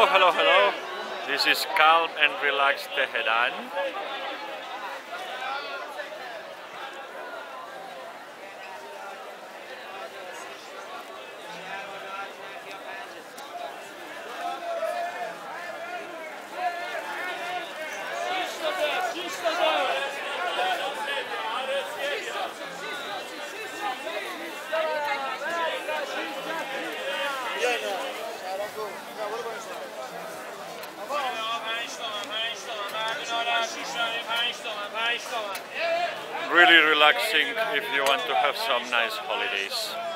hello, hello. This is calm and relaxed Tehran. Really relaxing if you want to have some nice holidays.